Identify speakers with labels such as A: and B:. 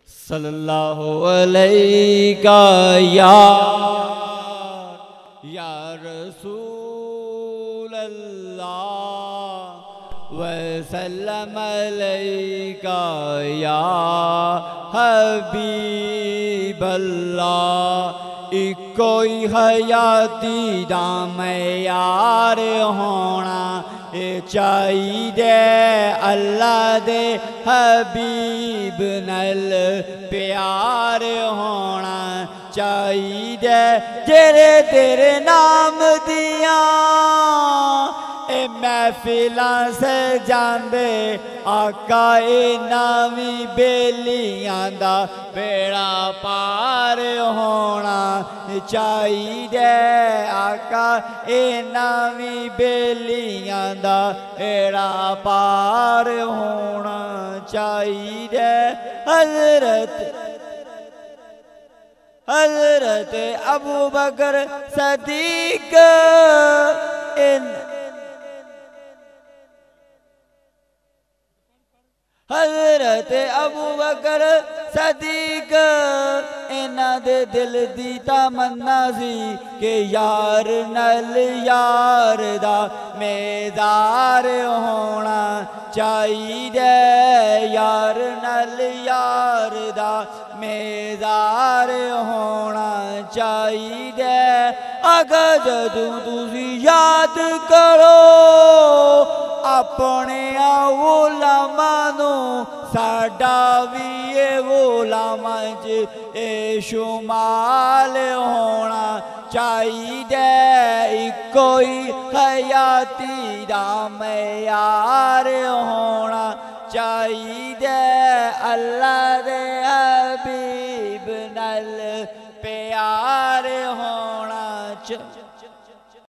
A: صلی اللہ علیہ یا رسول اللہ وسلم علیہ یا حبیب اللہ کوئی حیاتی دام یار ہونا چاہیے اللہ دے حبیب نل پیار ہونا چاہیے جڑے تیرے نام دیاں اے محفلاں سے جاندے آقا اے نامی بیلیاں دا بیڑا پار ہونا چاہیے آقا اے نامی بیلیاں دا بیڑا پار ہونا چاہیے حضرت ابو بکر صدیق حضرت ابو بکر صدیق انہاں دے دل دی تمنا سی کہ یار نل یار دا میدار ہونا چاہیے یار نل یار دا میدار ہونا چاہیے اگر جدوں تسی یاد کرو اپنے غلاماں نو ساڈا وی غلاماں وچ شمال ہونا چاہیے کوئی حیاتی دا معیار ہونا چاہیے اللہ دے حبیب نال پیار ہونا